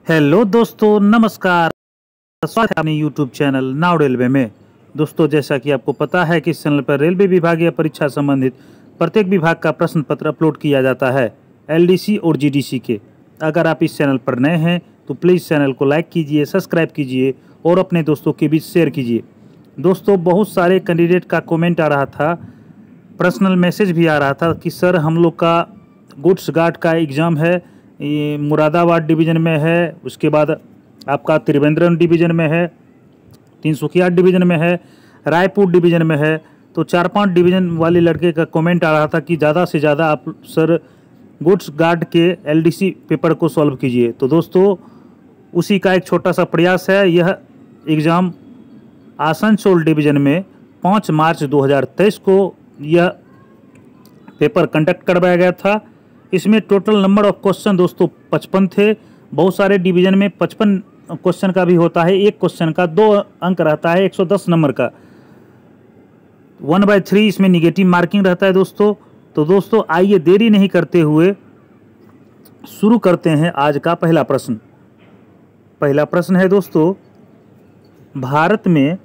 Hello दोस्तों, नमस्कार। स्वागत है अपने यूट्यूब चैनल नाउ रेलवे में। दोस्तों, जैसा कि आपको पता है कि इस चैनल पर रेलवे विभागीय परीक्षा संबंधित प्रत्येक विभाग का प्रश्न पत्र अपलोड किया जाता है, एलडीसी और जीडीसी के। अगर आप इस चैनल पर नए हैं तो प्लीज़ चैनल को लाइक कीजिए, सब्सक्राइब कीजिए और अपने दोस्तों के बीच शेयर कीजिए। दोस्तों, बहुत सारे कैंडिडेट का कमेंट आ रहा था, पर्सनल मैसेज भी आ रहा था कि सर हम लोग का गुड्स गार्ड का एग्ज़ाम है, ये मुरादाबाद डिवीज़न में है, उसके बाद आपका त्रिवेंद्रम डिवीज़न में है, तिनसुकिया डिवीज़न में है, रायपुर डिवीज़न में है। तो 4-5 डिवीज़न वाले लड़के का कमेंट आ रहा था कि ज़्यादा से ज़्यादा आप सर गुड्स गार्ड के एलडीसी पेपर को सॉल्व कीजिए। तो दोस्तों, उसी का एक छोटा सा प्रयास है। यह एग्ज़ाम आसनसोल डिवीज़न में 5 मार्च 2023 को यह पेपर कंडक्ट करवाया गया था। इसमें टोटल नंबर ऑफ क्वेश्चन दोस्तों 55 थे। बहुत सारे डिवीज़न में 55 क्वेश्चन का भी होता है। एक क्वेश्चन का 2 अंक रहता है, 110 नंबर का। 1/3 इसमें निगेटिव मार्किंग रहता है दोस्तों। तो दोस्तों, आइए देरी नहीं करते हुए शुरू करते हैं आज का पहला प्रश्न। पहला प्रश्न है दोस्तों, भारत में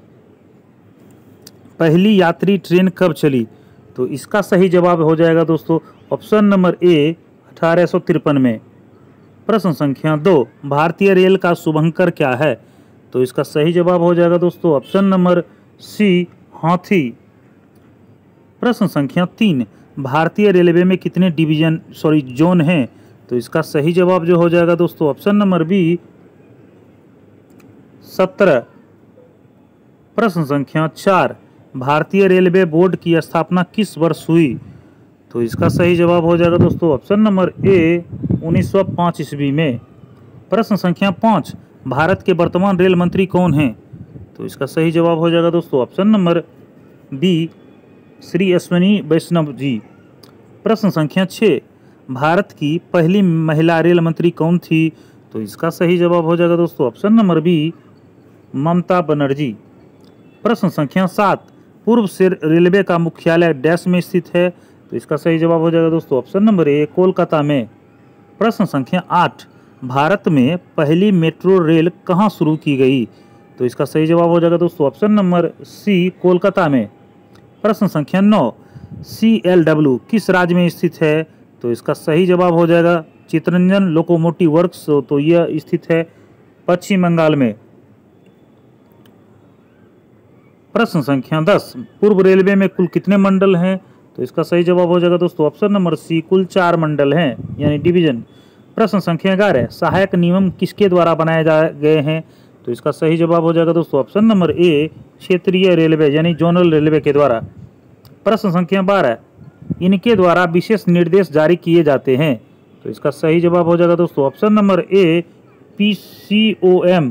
पहली यात्री ट्रेन कब चली? तो इसका सही जवाब हो जाएगा दोस्तों ऑप्शन नंबर ए 1853 में। प्रश्न संख्या 2, भारतीय रेल का शुभंकर क्या है? तो इसका सही जवाब हो जाएगा दोस्तों ऑप्शन नंबर सी हाथी। प्रश्न संख्या 3, भारतीय रेलवे में कितने जोन हैं? तो इसका सही जवाब जो हो जाएगा दोस्तों ऑप्शन नंबर बी 17। प्रश्न संख्या 4, भारतीय रेलवे बोर्ड की स्थापना किस वर्ष हुई? तो इसका सही जवाब हो जाएगा दोस्तों ऑप्शन नंबर ए 1905 ईस्वी में। प्रश्न संख्या 5, भारत के वर्तमान रेल मंत्री कौन हैं? तो इसका सही जवाब हो जाएगा दोस्तों option number B Shri Ashwini Vaishnaw ji. प्रश्न संख्या 6, भारत की पहली महिला रेल मंत्री कौन थी? तो इसका सही जवाब हो जाएगा दोस्तों option number B Mamata Banerjee. प्रश्न संख्या 7, पूर्व से रेलवे का मुख्यालय डैश में स्थित है? तो इसका सही जवाब हो जाएगा दोस्तों ऑप्शन नंबर ए कोलकाता में। प्रश्न संख्या 8, भारत में पहली मेट्रो रेल कहाँ शुरू की गई? तो इसका सही जवाब हो जाएगा दोस्तों ऑप्शन नंबर सी कोलकाता में। प्रश्न संख्या 9, CLW किस राज्य में स्थित है? तो इसका सही जवाब हो जाएगा चितरंजन लोकोमोटिव वर्क्स। तो यह स्थित है पश्चिम बंगाल में। प्रश्न संख्या 10, पूर्व रेलवे में कुल कितने मंडल हैं? तो इसका सही जवाब हो जाएगा दोस्तों ऑप्शन नंबर सी कुल 4 मंडल हैं, यानी डिवीजन। प्रश्न संख्या 11, सहायक नियम किसके द्वारा बनाए गए हैं? तो इसका सही जवाब हो जाएगा दोस्तों ऑप्शन नंबर ए क्षेत्रीय रेलवे यानी जोनल रेलवे के द्वारा। प्रश्न संख्या 12, इनके द्वारा विशेष निर्देश जारी किए जाते हैं? तो इसका सही जवाब हो जाएगा दोस्तों ऑप्शन नंबर ए PCOM।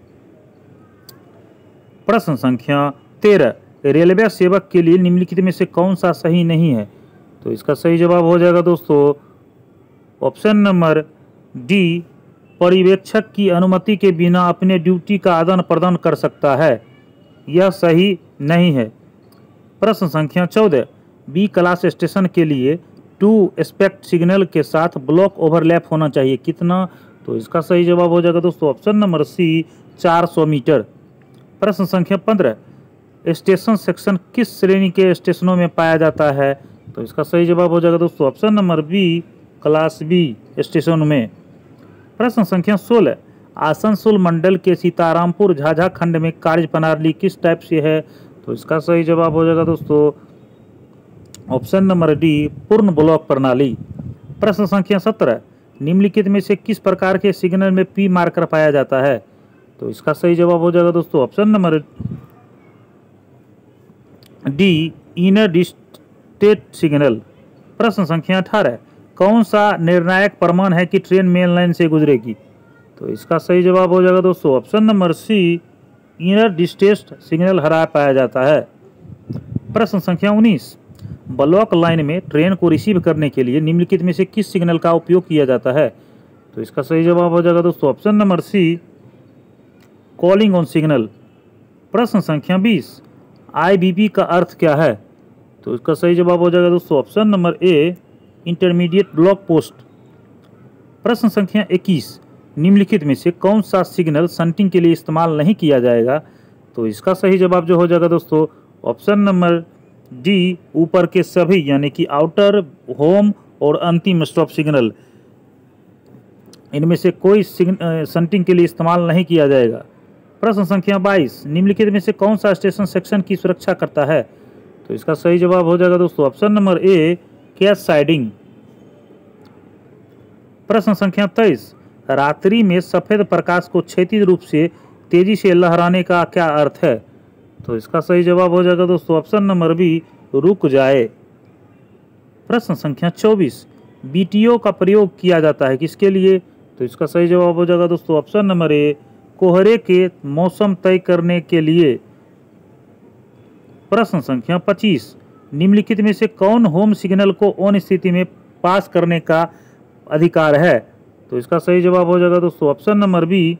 प्रश्न संख्या 13, रेलवे सेवक के लिए निम्नलिखित में से कौन सा सही नहीं है? तो इसका सही जवाब हो जाएगा दोस्तों ऑप्शन नंबर डी पर्यवेक्षक की अनुमति के बिना अपने ड्यूटी का आदान प्रदान कर सकता है। यह सही नहीं है। प्रश्न संख्या 14, बी क्लास स्टेशन के लिए 2 एस्पेक्ट सिग्नल के साथ ब्लॉक ओवरलैप होना चाहिए, कितना? तो इसका सही जवाब हो जाएगा दोस्तों ऑप्शन नंबर सी 400 मीटर। प्रश्न संख्या 15, स्टेशन सेक्शन किस श्रेणी के स्टेशनों में पाया जाता है? तो इसका सही जवाब हो जाएगा दोस्तों option number B class B station में। प्रश्न संख्या 16, आसनसोल मंडल के सीतारामपुर झाझा खंड में कार्य प्रणाली किस टाइप से है? तो इसका सही जवाब हो जाएगा दोस्तों ऑप्शन नंबर डी पूर्ण ब्लॉक प्रणाली। प्रश्न संख्या 17, निम्नलिखित में से किस प्रकार के सिग्नल में पी मार्कर पाया जाता है? तो इसका सही जवाब हो जाएगा दोस्तों option number D inner distant signal. प्रश्न संख्या 18, कौन सा निर्णायक प्रमाण है कि ट्रेन मेन लाइन से गुजरेगी? तो इसका सही जवाब हो जाएगा दोस्तों option number C inner distant signal हरा पाया जाता है। प्रश्न संख्या 19, ब्लॉक लाइन में ट्रेन को रिसीव करने के लिए निम्नलिखित में से किस सिग्नल का उपयोग किया जाता है? तो इसका सही जवाब हो जाएगा दोस्तों option number C calling on signal. प्रश्न संख्या 20, IBP का अर्थ क्या है? तो इसका सही जवाब हो जाएगा दोस्तों option number A intermediate block post. प्रश्न संख्या 21, निम्नलिखित में से कौन सा सिग्नल शंटिंग के लिए इस्तेमाल नहीं किया जाएगा? तो इसका सही जवाब जो हो जाएगा दोस्तों ऑप्शन नंबर डी, ऊपर के सभी, यानी कि आउटर, होम और अंतिम स्टॉप सिग्नल, इनमें से कोई शंटिंग के लिए इस्तेमाल नहीं किया जाएगा। प्रश्न संख्या 22, निम्नलिखित में से कौन सा स्टेशन सेक्शन की सुरक्षा करता है? तो इसका सही जवाब हो जाएगा दोस्तों option number A, catch siding. प्रश्न संख्या 23, रात्रि में सफेद प्रकाश को क्षैतिज रूप से तेजी से लहराने का क्या अर्थ है? तो इसका सही जवाब हो जाएगा दोस्तों ऑप्शन नंबर बी, रुक जाए। प्रश्न संख्या 24, बीटीओ का प्रयोग किया जाता है किसके लिए? तो इसका सही जवाब हो जाएगा दोस्तों ऑप्शन नंबर ए, कोहरे के मौसम तय करने के लिए। प्रश्न संख्या 25, निम्नलिखित में से कौन होम सिग्नल को ऑन स्थिति में पास करने का अधिकार है? तो इसका सही जवाब हो जाएगा दोस्तों ऑप्शन नंबर बी,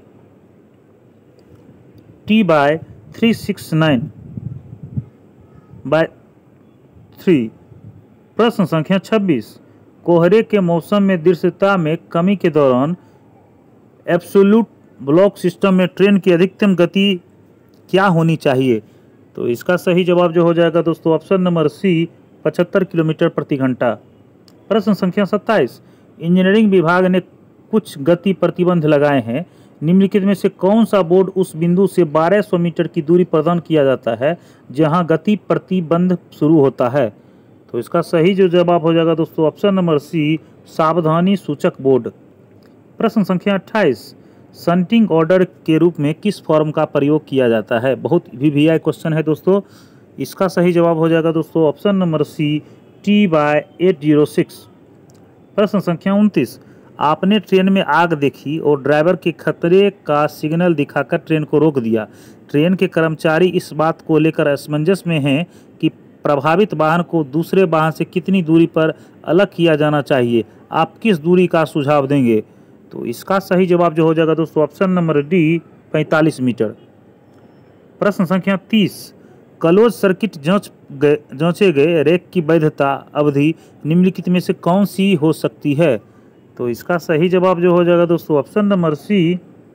T/369/3। प्रश्न संख्या 26, कोहरे के मौसम में दृश्यता में कमी के दौरान एब्सोल्यूट ब्लॉक सिस्टम में ट्रेन की अधिकतम गति क्या होनी चाहिए? तो इसका सही जवाब जो हो जाएगा दोस्तों ऑप्शन नंबर सी, 75 किलोमीटर प्रति घंटा। प्रश्न संख्या 27, इंजीनियरिंग विभाग ने कुछ गति प्रतिबंध लगाए हैं, निम्नलिखित में से कौन सा बोर्ड उस बिंदु से 1200 मीटर की दूरी प्रदान किया जाता है जहां गति प्रतिबंध शुरू होता है? तो इसका सही जो जवाब हो जाएगा दोस्तों ऑप्शन नंबर सी, सावधानी सूचक बोर्ड। प्रश्न संख्या 28, शंटिंग ऑर्डर के रूप में किस फॉर्म का प्रयोग किया जाता है? बहुत वीवीआई क्वेश्चन है दोस्तों। इसका सही जवाब हो जाएगा दोस्तों ऑप्शन नंबर सी, T/806। प्रश्न संख्या 29, आपने ट्रेन में आग देखी और ड्राइवर के खतरे का सिग्नल दिखाकर ट्रेन को रोक दिया। ट्रेन के कर्मचारी इस बात को लेकर असमंजस में हैं कि प्रभावित वाहन को दूसरे वाहन से कितनी दूरी पर अलग किया जाना चाहिए। आप किस दूरी का सुझाव देंगे? तो इसका सही जवाब जो हो जाएगा दोस्तों ऑप्शन नंबर डी, 45 मीटर। प्रश्न संख्या 30, क्लोज सर्किट जांचे गए रैक की वैधता अवधि निम्नलिखित में से कौन सी हो सकती है? तो इसका सही जवाब जो हो जाएगा दोस्तों ऑप्शन नंबर सी,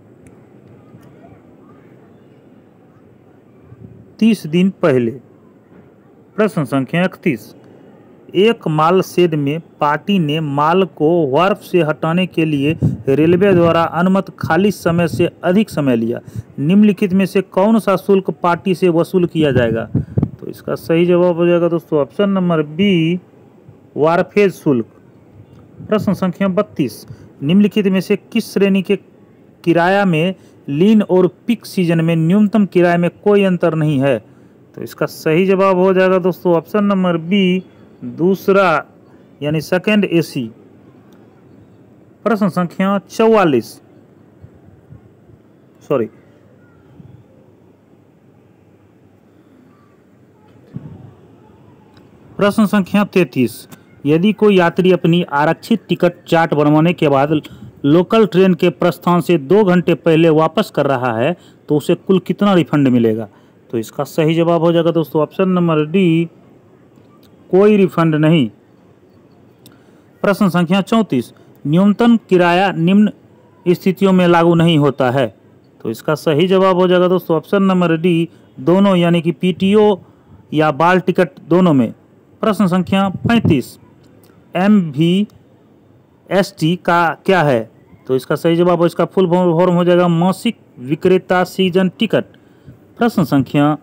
30 दिन पहले। प्रश्न संख्या 31, एक माल शेड में पार्टी ने माल को वार्फ से हटाने के लिए रेलवे द्वारा अनुमत खाली समय से अधिक समय लिया। निम्नलिखित में से कौन सा शुल्क पार्टी से वसूल किया जाएगा? तो इसका सही जवाब हो जाएगा दोस्तों ऑप्शन नंबर बी, वार्फेज शुल्क। प्रश्न संख्या 32, निम्नलिखित में से किस श्रेणी के किराया में लीन और पीक सीजन में न्यूनतम किराए में कोई अंतर नहीं है? तो इसका सही जवाब हो जाएगा दोस्तों ऑप्शन नंबर बी, दूसरा यानी सेकंड एसी। प्रश्न संख्या 44, प्रश्न संख्या 33, यदि कोई यात्री अपनी आरक्षित टिकट चार्ट बनवाने के बाद लोकल ट्रेन के प्रस्थान से 2 घंटे पहले वापस कर रहा है तो उसे कुल कितना रिफंड मिलेगा? तो इसका सही जवाब हो जाएगा दोस्तों ऑप्शन नंबर डी, कोई रिफंड नहीं। प्रश्न संख्या 34, न्यूनतम किराया निम्न स्थितियों में लागू नहीं होता है। तो इसका सही जवाब हो जाएगा दोस्तों ऑप्शन नंबर डी, दोनों, यानी कि पीटीओ या बाल टिकट दोनों में। प्रश्न संख्या 35, MVST का क्या है? तो इसका सही जवाब हो, इसका फुल फॉर्म हो जाएगा मासिक विक्रेता सीजन टिकट। प्रश्न संख्या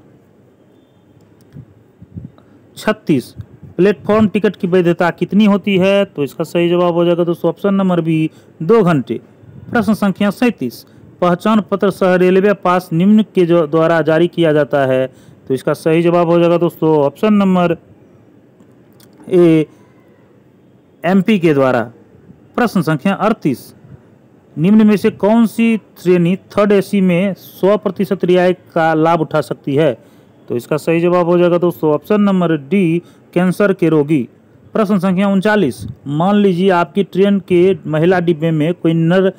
36, प्लेटफॉर्म टिकट की वैधता कितनी होती है? तो इसका सही जवाब हो जाएगा दोस्तों ऑप्शन नंबर बी, 2 घंटे। प्रश्न संख्या 37, पहचान पत्र सह रेलवे पास निम्न के द्वारा जारी किया जाता है। तो इसका सही जवाब हो जाएगा दोस्तों ऑप्शन नंबर ए, MP के द्वारा। प्रश्न संख्या 38, निम्न में से कौन सी श्रेणी थर्ड एसी में 100% रियायत का लाभ उठा सकती है? तो इसका सही जवाब हो जाएगा दोस्तों ऑप्शन नंबर डी, कैंसर के रोगी। प्रश्न संख्या 39, मान लीजिए आपकी ट्रेन के महिला डिब्बे में कोई नर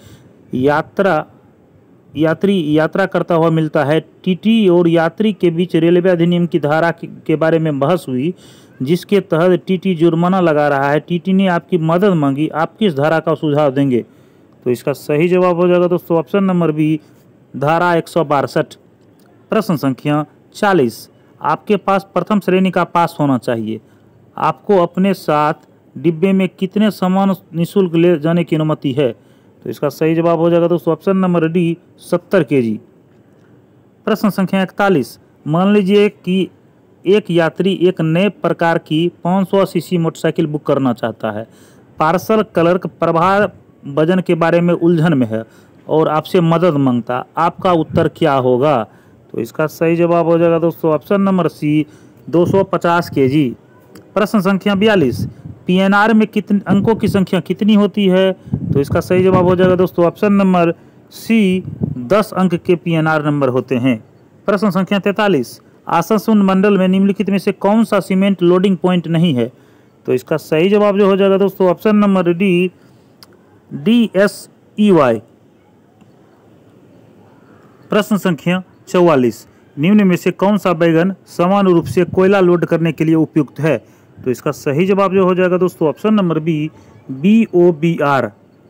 यात्रा करता हुआ मिलता है। टीटी और यात्री के बीच रेलवे अधिनियम की धारा के बारे में बहस हुई जिसके तहत टीटी जुर्माना लगा रहा है। टीटी ने आपकी मदद मांगी, आप किस धारा का सुझाव देंगे? तो इसका सही जवाब हो जाएगा दोस्तों ऑप्शन नंबर बी, धारा 162। प्रश्न संख्या 40, आपके पास प्रथम श्रेणी का पास होना चाहिए। आपको अपने साथ डिब्बे में कितने सामान निःशुल्क ले जाने की अनुमति है? तो इसका सही जवाब हो जाएगा दोस्तों ऑप्शन नंबर डी, 70 kg। प्रश्न संख्या 41, मान लीजिए कि एक यात्री एक नए प्रकार की 500 सीसी मोटरसाइकिल बुक करना चाहता है। पार्सल क्लर्क प्रभार वजन के बारे में उलझन में है और आपसे मदद मांगता, आपका उत्तर क्या होगा? तो इसका सही जवाब हो जाएगा दोस्तों ऑप्शन नंबर सी, 250 kg। प्रश्न संख्या 42, पीएनआर में कितने अंकों की संख्या कितनी होती है? तो इसका सही जवाब हो जाएगा दोस्तों ऑप्शन नंबर सी, 10 अंक के पीएनआर नंबर होते हैं। प्रश्न संख्या 43, आसनसोल मंडल में निम्नलिखित में से कौन सा सीमेंट लोडिंग पॉइंट नहीं है? तो इसका सही जवाब जो हो जाएगा दोस्तों ऑप्शन नंबर डी, DSEY। प्रश्न संख्या 44, निम्न में से कौन सा बैगन समान रूप से कोयला लोड करने के लिए उपयुक्त है? तो इसका सही जवाब जो हो जाएगा दोस्तों ऑप्शन नंबर बी, BOBR।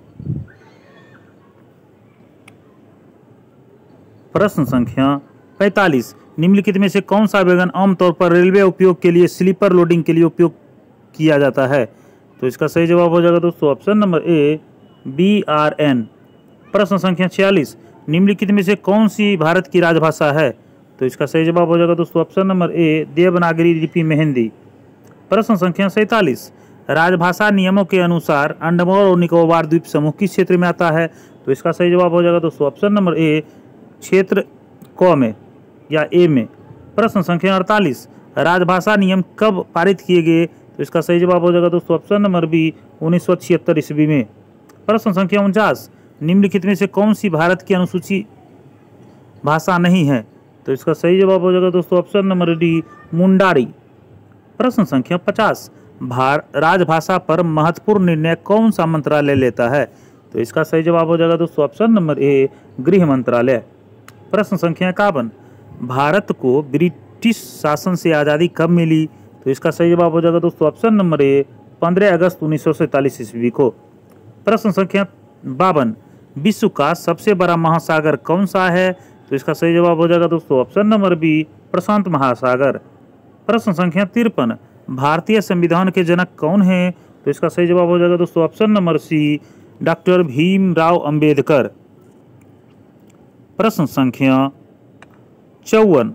प्रश्न संख्या 45, निम्नलिखित में से कौन सा बैगन आमतौर पर रेलवे उपयोग के लिए स्लीपर लोडिंग के लिए उपयोग किया जाता है? तो इसका सही जवाब हो जाएगा दोस्तों ऑप्शन नंबर ए, BRN। प्रश्न संख्या 46, निम्नलिखित में से कौन सी भारत की राजभाषा है? तो इसका सही जवाब हो जाएगा दोस्तों ऑप्शन नंबर ए, देवनागरी लिपि में हिंदी। प्रश्न संख्या 47, राजभाषा नियमों के अनुसार अंडमान और निकोबार द्वीप समूह किस क्षेत्र में आता है? तो इसका सही जवाब हो जाएगा दोस्तों ऑप्शन नंबर ए, क्षेत्र क में या ए में। प्रश्न संख्या 48, राजभाषा नियम कब पारित किए गए? तो इसका सही जवाब हो जाएगा दोस्तों ऑप्शन नंबर बी, 1976 ईस्वी में। प्रश्न संख्या 49, निम्नलिखित में से कौन सी भारत की अनुसूची भाषा नहीं है? तो इसका सही जवाब हो जाएगा दोस्तों ऑप्शन नंबर डी, मुंडारी। प्रश्न संख्या 50, राजभाषा पर महत्वपूर्ण निर्णय कौन सा मंत्रालय लेता है? तो इसका सही जवाब हो जाएगा दोस्तों ऑप्शन नंबर ए, गृह मंत्रालय। प्रश्न संख्या 51, भारत को ब्रिटिश शासन से आज़ादी कब मिली? तो इसका सही जवाब हो जाएगा दोस्तों ऑप्शन नंबर ए, 15 अगस्त 1947 ईस्वी को। प्रश्न संख्या 52, विश्व का सबसे बड़ा महासागर कौन सा है? तो इसका सही जवाब हो जाएगा दोस्तों ऑप्शन नंबर बी, प्रशांत महासागर। प्रश्न संख्या 53, भारतीय संविधान के जनक कौन हैं? तो इसका सही जवाब हो जाएगा दोस्तों option number C, doctor Bhimrao Ambedkar. प्रश्न संख्या 54,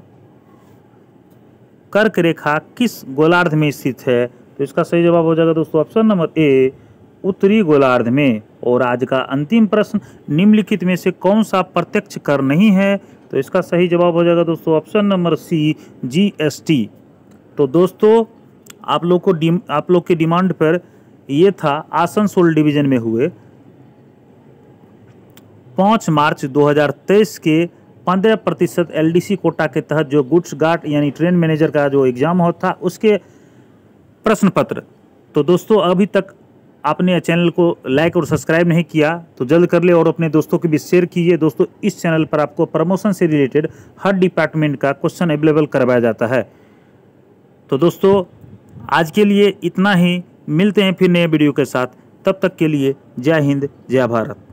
कर्क रेखा किस गोलार्ध में स्थित है? तो इसका सही जवाब हो जाएगा दोस्तों ऑप्शन नंबर ए, उत्तरी गोलार्ध में। और आज का अंतिम प्रश्न, निम्नलिखित में से कौन सा प्रत्यक्ष कर नहीं है? तो इसका सही जवाब हो जाएगा दोस्तों ऑप्शन नंबर सी, GST। तो दोस्तों आप लोग के डिमांड पर ये था आसनसोल डिवीजन में हुए 5 मार्च 2023 के 15% LDC कोटा के तहत जो गुड्स गार्ड यानी ट्रेन मैनेजर का जो एग्जाम होता था उसके प्रश्न पत्र। तो दोस्तों अभी तक आपने चैनल को लाइक और सब्सक्राइब नहीं किया तो जल्द कर ले और अपने दोस्तों के बीच शेयर कीजिए। दोस्तों इस चैनल पर आपको प्रमोशन से रिलेटेड हर डिपार्टमेंट का क्वेश्चन अवेलेबल करवाया जाता है। तो दोस्तों आज के लिए इतना ही, मिलते हैं फिर नए वीडियो के साथ। तब तक के लिए जय हिंद, जय भारत।